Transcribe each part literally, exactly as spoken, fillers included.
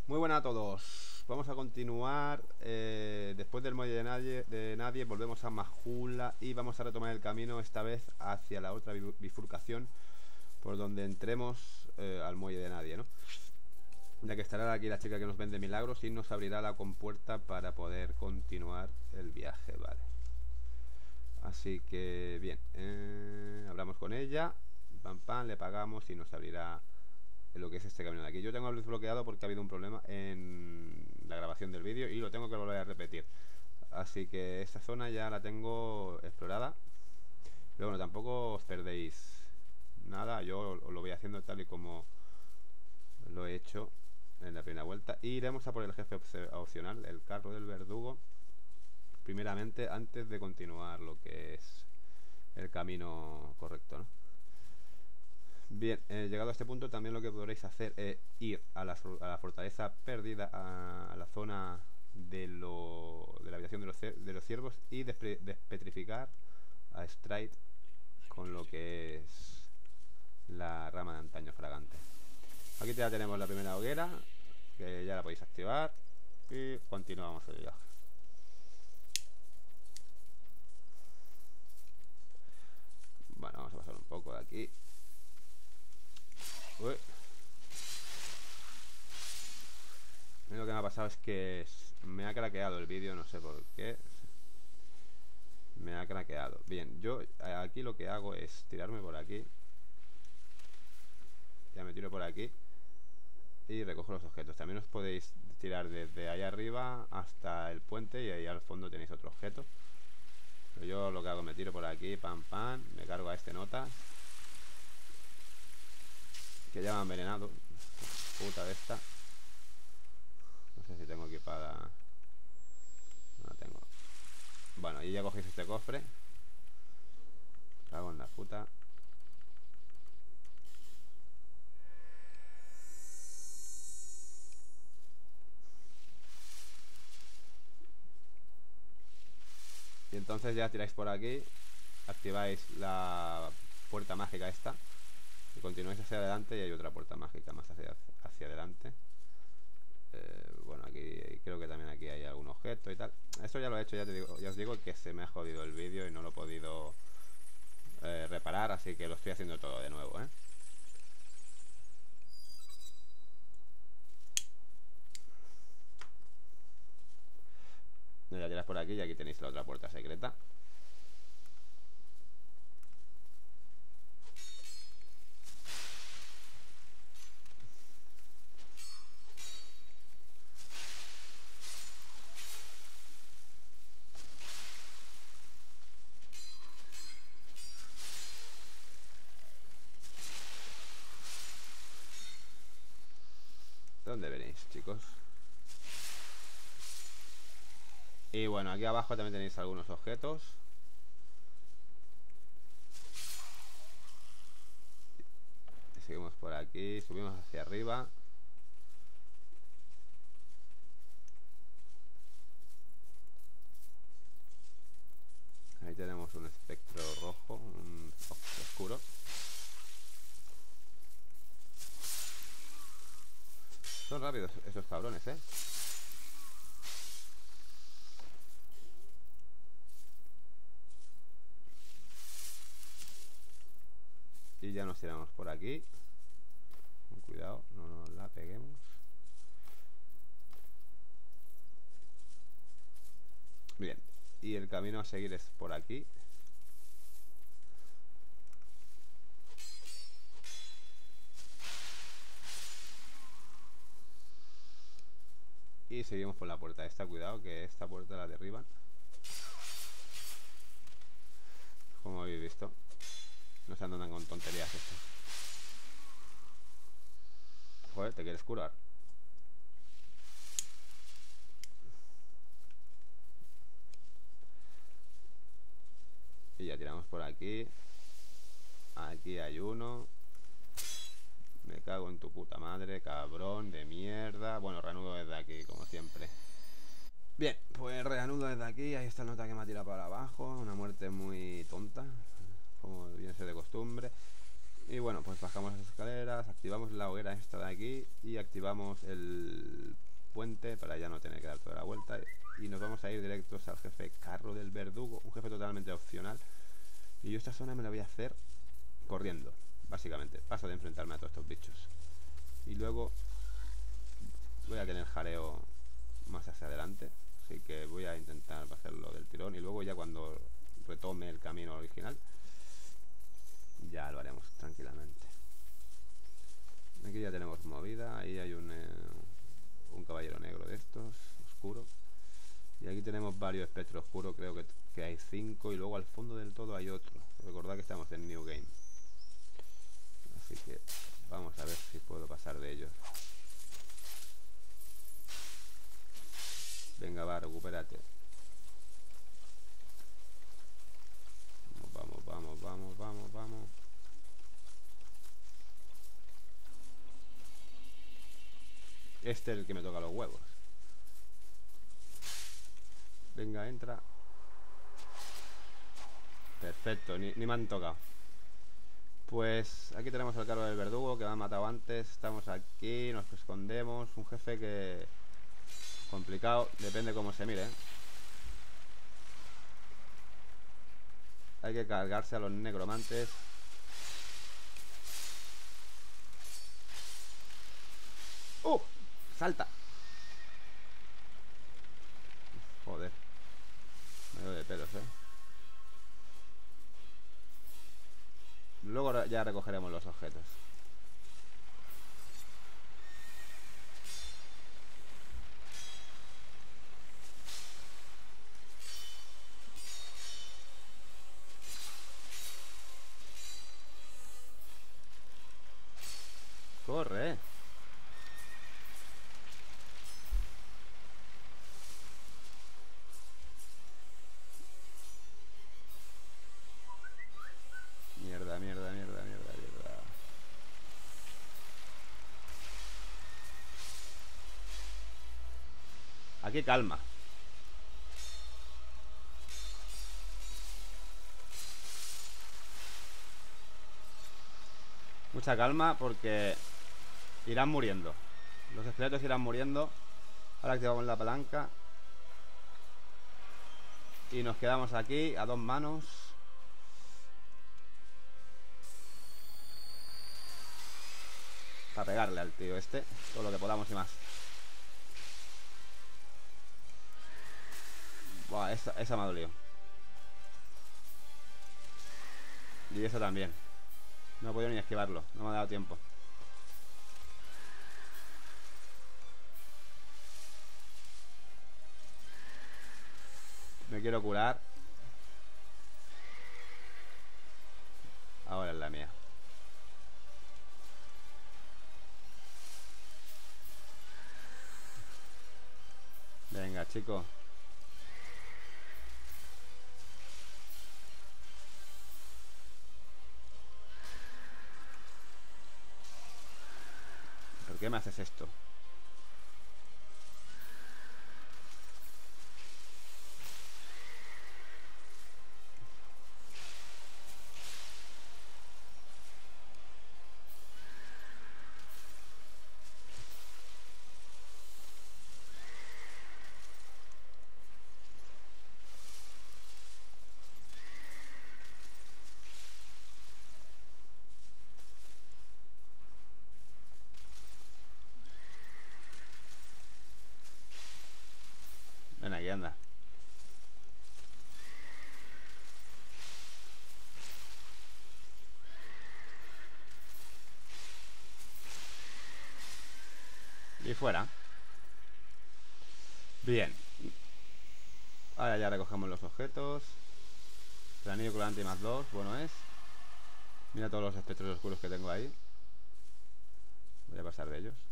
Muy buenas a todos. Vamos a continuar. eh, Después del muelle de nadie, de nadie, volvemos a Majula y vamos a retomar el camino, esta vez hacia la otra bifurcación, por donde entremos eh, al muelle de nadie, ¿no? Ya que estará aquí la chica que nos vende milagros y nos abrirá la compuerta para poder continuar el viaje, vale. Así que bien, eh, hablamos con ella, pam pam, le pagamos y nos abrirá lo que es este camino de aquí. Yo tengo el desbloqueado porque ha habido un problema en la grabación del vídeo y lo tengo que volver a repetir. Así que esta zona ya la tengo explorada. Pero bueno, tampoco os perdéis nada. Yo lo voy haciendo tal y como lo he hecho en la primera vuelta. Y iremos a por el jefe opcional, el carro del verdugo, primeramente, antes de continuar lo que es el camino correcto, ¿no? Bien, eh, llegado a este punto también lo que podréis hacer es ir a la, a la fortaleza perdida, a, a la zona de, lo, de la habitación de los, de los ciervos y despre, despetrificar a Stride con lo que es la rama de antaño fragante. Aquí ya tenemos la primera hoguera, que ya la podéis activar y continuamos el viaje. Bueno, vamos a pasar un poco de aquí. Uy. Lo que me ha pasado es que me ha craqueado el vídeo, no sé por qué. Me ha craqueado. Bien, yo aquí lo que hago es tirarme por aquí. Ya me tiro por aquí y recojo los objetos. También os podéis tirar desde ahí arriba hasta el puente y ahí al fondo tenéis otro objeto. Pero yo lo que hago, me tiro por aquí, pam pam, me cargo a este nota, que ya me ha envenenado. Puta de esta. No sé si tengo equipada. No la tengo. Bueno, y ya cogéis este cofre. Cago en la puta. Y entonces ya tiráis por aquí, activáis la puerta mágica esta y continuáis hacia adelante y hay otra puerta mágica más hacia, hacia adelante. Eh, bueno, aquí creo que también aquí hay algún objeto y tal. Esto ya lo he hecho, ya, te digo, ya os digo que se me ha jodido el vídeo y no lo he podido eh, reparar, así que lo estoy haciendo todo de nuevo, ¿eh? Ya tiras por aquí y aquí tenéis la otra puerta secreta. ¿De dónde venís, chicos? Y bueno, aquí abajo también tenéis algunos objetos. Seguimos por aquí, subimos hacia arriba. Ahí tenemos un espectro rojo, un oscuro. Son rápidos esos cabrones, ¿eh? Y ya nos tiramos por aquí. Con cuidado, no nos la peguemos. Bien, y el camino a seguir es por aquí. Y seguimos por la puerta esta, cuidado que esta puerta la derriban. Como habéis visto, no se andan con tonterías esto. Joder, ¿te quieres curar? Y ya tiramos por aquí. Aquí hay uno. Me cago en tu puta madre, cabrón de mierda. Bueno, reanudo desde aquí, como siempre. Bien, pues reanudo desde aquí. Ahí está la nota que me ha tirado para abajo. Una muerte muy tonta, como viene a ser de costumbre. Y bueno, pues bajamos las escaleras, activamos la hoguera esta de aquí y activamos el puente para ya no tener que dar toda la vuelta. Y nos vamos a ir directos al jefe Carro del Verdugo, un jefe totalmente opcional. Y yo esta zona me la voy a hacer corriendo, básicamente. Paso de enfrentarme a todos estos bichos. Y luego voy a tener jaleo más hacia adelante. Así que voy a intentar hacerlo del tirón. Y luego ya cuando retome el camino original, ya lo haremos tranquilamente. Aquí ya tenemos movida. Ahí hay un, eh, un caballero negro de estos, oscuro. Y aquí tenemos varios espectros oscuros. Creo que, que hay cinco. Y luego al fondo del todo hay otro. Recordad que estamos en New Game. Así que vamos a ver si puedo pasar de ellos. Venga, va, recupérate. Vamos, vamos, vamos, vamos, vamos. Este es el que me toca los huevos. Venga, entra. Perfecto, ni, ni me han tocado. Pues aquí tenemos al carro del verdugo que me ha matado antes. Estamos aquí, nos escondemos. Un jefe que... complicado, depende cómo se mire, ¿eh? Hay que cargarse a los negromantes. ¡Uh! ¡Salta! Joder. Medio de pelos, ¿eh? Luego ya recogeremos los objetos. ¡Corre! Mierda, mierda, mierda, mierda, mierda. Aquí calma. Mucha calma porque irán muriendo. Los esqueletos irán muriendo. Ahora activamos la palanca y nos quedamos aquí a dos manos. Para pegarle al tío este todo lo que podamos y más. Buah, esa, esa me ha dolido. Y esa también. No he podido ni esquivarlo, no me ha dado tiempo. Me quiero curar. Ahora es la mía. Venga, chicos. ¿Por qué me haces esto? Ven aquí, anda. Y fuera. Bien. Ahora ya recogemos los objetos. El anillo colgante más dos, bueno es. Mira todos los espectros oscuros que tengo ahí. Voy a pasar de ellos.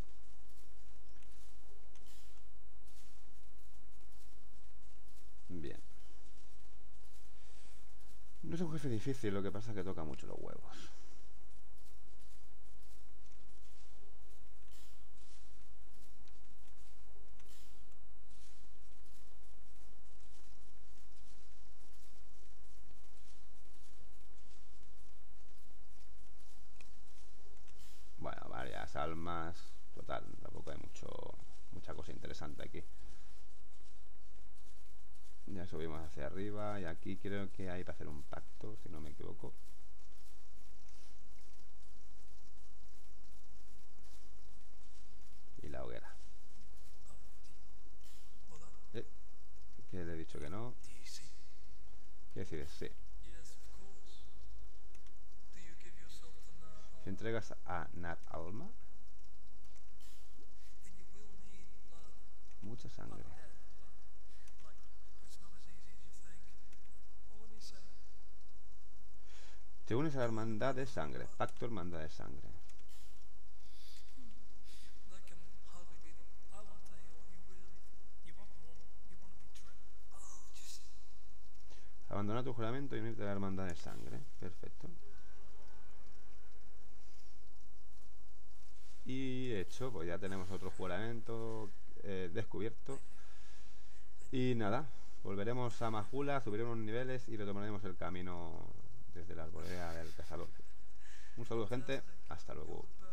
Bien. No es un jefe difícil, lo que pasa es que toca mucho los huevos. tutorial más. Total, tampoco hay mucho mucha cosa interesante aquí. Ya subimos hacia arriba y aquí creo que hay para hacer un pacto, si no me equivoco. Y la hoguera. Eh, que le he dicho que no. ¿Qué decides? Sí. Si entregas a Nat Alma, mucha sangre. Te unes a la hermandad de sangre. Pacto hermandad de sangre. Abandona tu juramento y unirte a la hermandad de sangre. Perfecto. Y hecho, pues ya tenemos otro juramento eh, descubierto. Y nada, volveremos a Majula, subiremos niveles y retomaremos el camino desde la arboleda del cazador. Un saludo, gente, hasta luego.